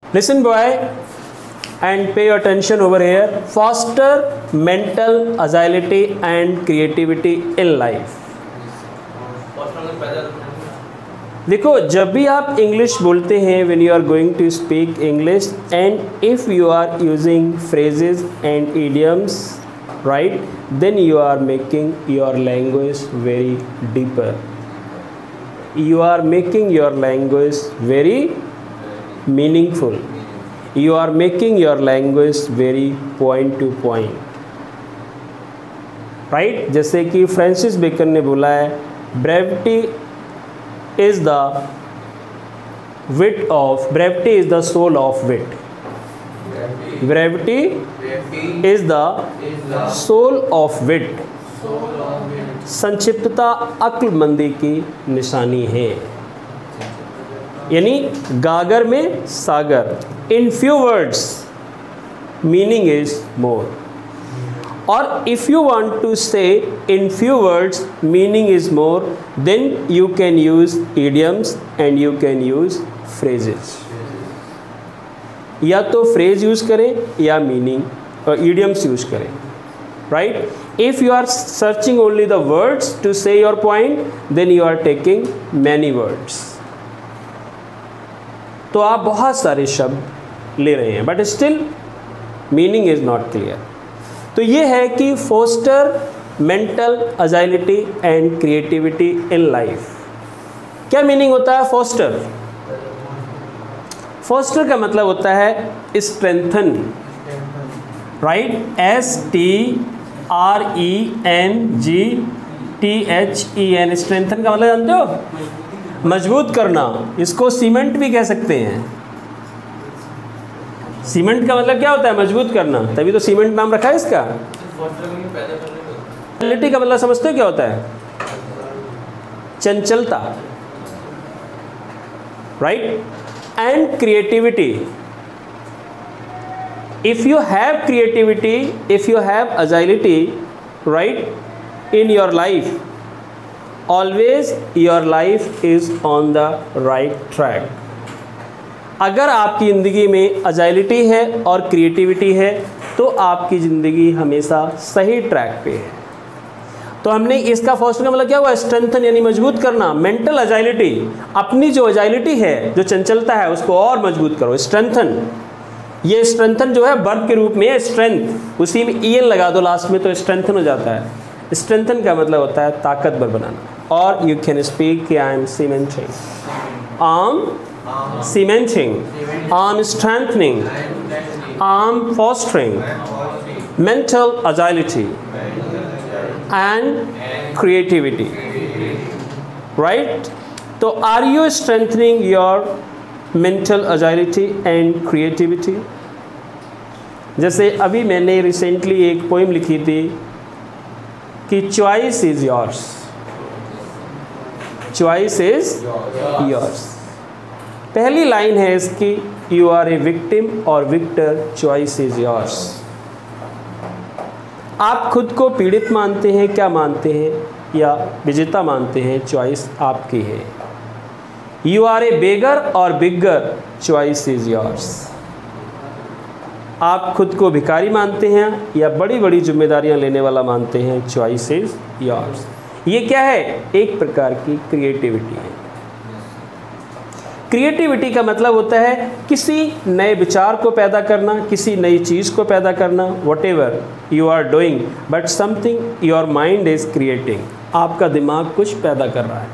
Listen boy and pay attention over here. Foster mental agility and creativity in life. देखो जब भी आप English बोलते हैं when you are going to speak English and if you are using phrases and idioms, right, then you are making your language very deeper. You are making your language very meaningful. You are making your language very point to point. Right? जैसे कि Francis bacon ने बोला है, brevity is the brevity is the soul of wit. Brevity is the soul of wit. संक्षिप्तता अक्लमंदी की निशानी है, यानी गागर में सागर. In few words meaning is more. और if you want to say in few words meaning is more, then you can use idioms and you can use phrases. या तो फ्रेज यूज करें या मीनिंग और इडियम्स यूज करें. Right? If you are searching only the words to say your point, then you are taking many words. तो आप बहुत सारे शब्द ले रहे हैं, but still meaning is not clear. तो ये है कि foster mental agility and creativity in life. क्या मीनिंग होता है foster? Foster का मतलब होता है strengthen, right? STRENGTHEN. स्ट्रेंथन का मतलब जानते हो? मजबूत करना. इसको सीमेंट भी कह सकते हैं. सीमेंट का मतलब क्या होता है? मजबूत करना. तभी तो सीमेंट नाम रखा है इसका. एजिलिटी का मतलब समझते हो क्या होता है? चंचलता. Right? And creativity. If you have creativity, if you have agility, right, in your life, always your life is on the right track. अगर आपकी ज़िंदगी में agility है और creativity है तो आपकी ज़िंदगी हमेशा सही ट्रैक पे है. तो हमने इसका फर्स्ट का मतलब क्या हुआ? स्ट्रेंथन यानी मजबूत करना. मेंटल एजाइलिटी, अपनी जो एजाइलिटी है, जो चंचलता है, उसको और मजबूत करो. स्ट्रेंथन, ये स्ट्रेंथन जो है वर्ब के रूप में है. स्ट्रेंथ, उसी में ईएन लगा दो लास्ट में तो स्ट्रेंथन हो जाता है. स्ट्रेंथन का मतलब होता है ताकतवर बनाना. और यू कैन स्पीक कि I am cementing, I am cementing, I am strengthening, I am fostering mental agility and creativity. Right? तो are you strengthening your mental agility and creativity? जैसे अभी मैंने रिसेंटली एक पोइम लिखी थी कि choice is yours. Choice is yours. पहली line है इसकी, यू आर ए विक्टिम और विक्टर, चॉइस इज योर्स. आप खुद को पीड़ित मानते हैं, क्या मानते हैं, या विजेता मानते हैं, चॉइस आपकी है. यू आर ए बेगर और बिगर, चॉइस इज योर्स. आप खुद को भिखारी मानते हैं या बड़ी बड़ी जिम्मेदारियां लेने वाला मानते हैं, चॉइस इज योर्स. ये क्या है? एक प्रकार की क्रिएटिविटी है. क्रिएटिविटी का मतलब होता है किसी नए विचार को पैदा करना, किसी नई चीज़ को पैदा करना. Whatever you are doing, but something your mind is creating. आपका दिमाग कुछ पैदा कर रहा है.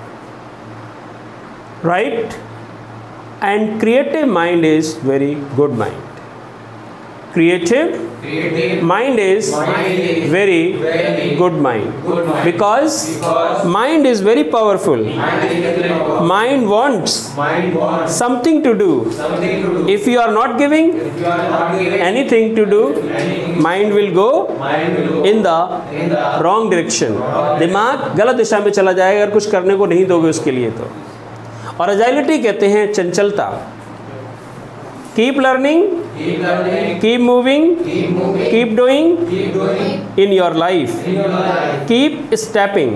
Right? And creative mind is very good mind. Creative mind is very good mind. Because mind is very powerful. Mind wants something to do. If you are not giving anything to do, mind will go in the wrong direction. दिमाग गलत दिशा में चला जाएगा अगर कुछ करने को नहीं दोगे उसके लिए तो. और एजाइलिटी कहते हैं चंचलता. Keep learning, keep moving, keep doing in your life, keep stepping.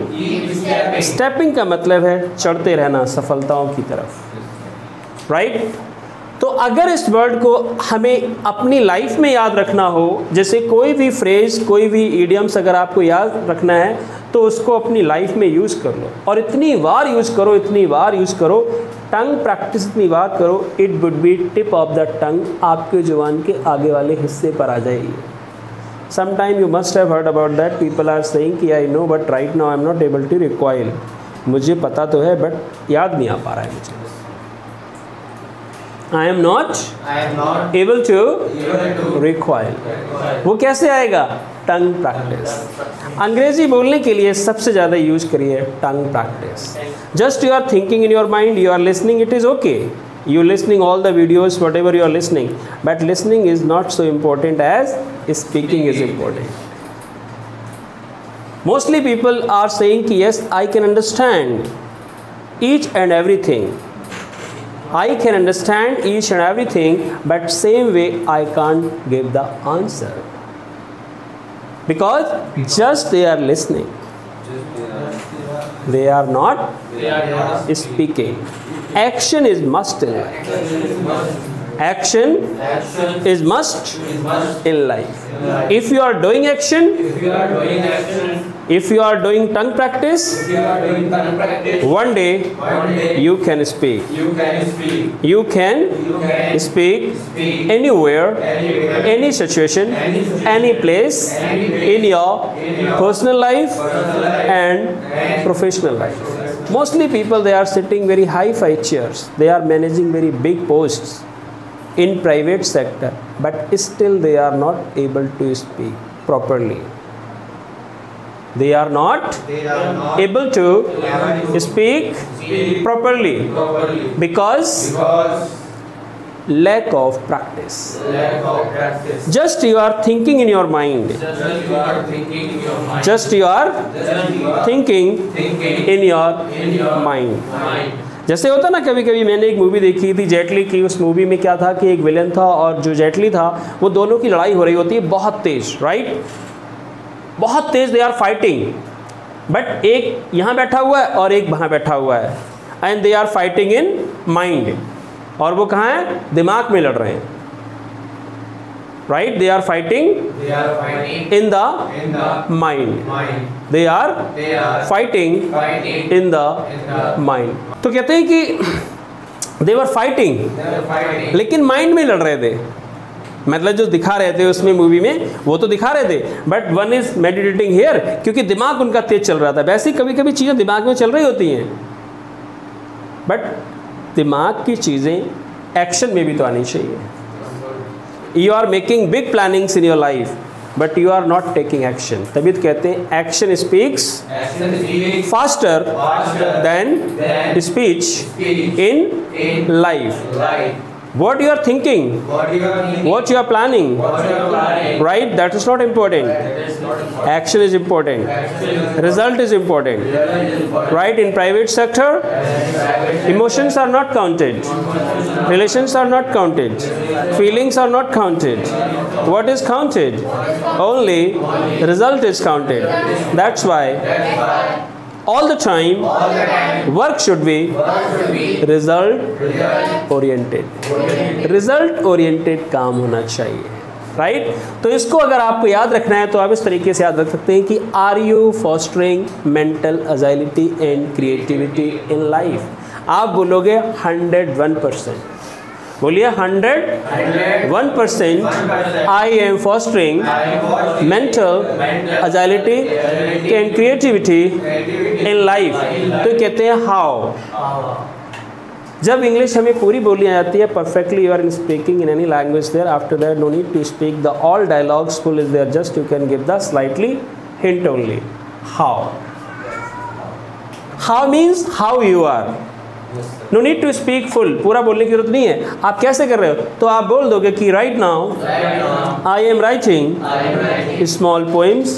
Stepping का मतलब है चढ़ते रहना सफलताओं की तरफ. राइट? तो अगर इस वर्ड को हमें अपनी लाइफ में याद रखना हो, जैसे कोई भी फ्रेज, कोई भी इडियम्स अगर आपको याद रखना है तो उसको अपनी लाइफ में यूज़ कर लो, और इतनी बार यूज़ करो, इतनी बार यूज़ करो, टंग प्रैक्टिस इतनी बार करो, it would be tip of the tongue, आपके जुबान के आगे वाले हिस्से पर आ जाएगी। Sometime you must have heard about that, people are saying कि I know but right now I am not able to recoil, मुझे पता तो है बट याद नहीं आ पा रहा है मुझे। I am not able to recoil, वो कैसे आएगा? Tongue practice. अंग्रेजी बोलने के लिए सबसे ज़्यादा यूज करिए tongue practice. Just you are thinking in your mind, you are listening, it is okay, you listening all the videos, whatever you are listening, but listening is not so important as speaking is important. Mostly people are saying कि yes, I can understand each and everything, I can understand each and everything, but same way I can't give the answer, because just they are listening, they are not speaking. Action is must in life. Action is must in life. If you are doing action, if you are doing tongue practice, one day you can speak. You can speak anywhere, any situation, any place, in your personal life and professional life. Mostly people, they are sitting very high-fi chairs, they are managing very big posts in private sector, but still they are not able to speak properly. They are not able to speak properly because lack of practice. Just you are thinking in your mind. Just you are thinking in your mind. जैसे होता ना, कभी कभी मैंने एक movie देखी थी जेटली की, उस मूवी में क्या था कि एक विलन था और जो जेटली था, वो दोनों की लड़ाई हो रही होती है बहुत तेज, राइट, बहुत तेज, दे आर फाइटिंग, बट एक यहाँ बैठा हुआ है और एक वहाँ बैठा हुआ है, and they are fighting in mind, और वो कहाँ है? दिमाग में लड़ रहे हैं, right, they are fighting in the mind, they are fighting in the mind. तो कहते हैं कि दे वर फाइटिंग, लेकिन माइंड में लड़ रहे थे, मतलब जो दिखा रहे थे उसमें मूवी में वो तो दिखा रहे थे, but one is meditating here, क्योंकि दिमाग उनका तेज चल रहा था। वैसे ही कभी कभी चीज़ें दिमाग में चल रही होती हैं, बट दिमाग की चीज़ें एक्शन में भी तो आनी चाहिए। You are making big plannings in your life, but you are not taking action. तभी तो कहते हैं action speaks faster than speech in life. What you are thinking, what you are planning, right? That is not important. Action is important. Result is important, right? In private sector, emotions are not counted, relations are not counted, feelings are not counted. What is counted? Only result is counted. That's why all the time work should be result oriented, result oriented काम होना चाहिए, right? तो इसको अगर आपको याद रखना है तो आप इस तरीके से याद रख सकते हैं कि are you fostering mental agility and creativity in life? आप बोलोगे 101%, बोलिए 101% I am fostering mental agility and creativity in life. तो कहते हैं हाउ। जब इंग्लिश हमें पूरी बोली आ जाती है perfectly, you are speaking in any language there, after that no need to speak the all dialogues full is there, just you can give the slightly hint only. How, how means how you are, no need to speak full, पूरा बोलने की जरूरत नहीं है। आप कैसे कर रहे हो? तो आप बोल दोगे कि right now I am writing small poems,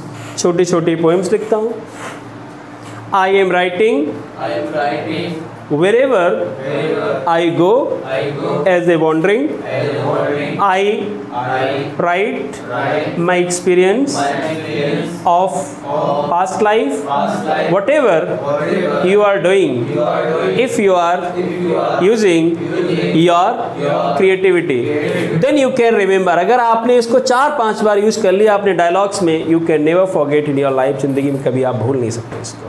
छोटी छोटी पोएम्स लिखता हूँ। I am writing wherever I go as a wandering, I write my experience of past life. Whatever you are doing, if you are using your creativity, then you can remember. अगर आपने इसको 4-5 बार use कर लिया अपने dialogues में, you can never forget in your life. जिंदगी में कभी आप भूल नहीं सकते इसको.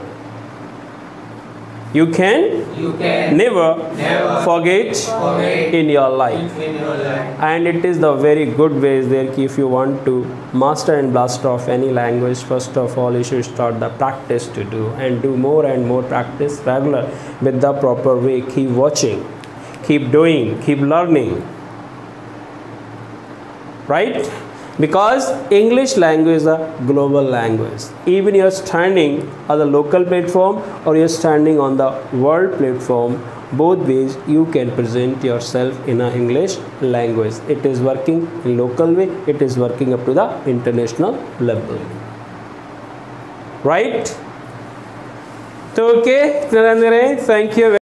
You can never forget in your life. And it is the very good ways there कि if you want to master and blast off any language, first of all you should start the practice to do, and do more and more practice regular with the proper way. Keep watching, keep doing, keep learning, right? Because English language is a global language. Even you are standing on the local platform or you are standing on the world platform, both ways you can present yourself in a English language. It is working in local way, it is working up to the international level, right? So okay, thank you.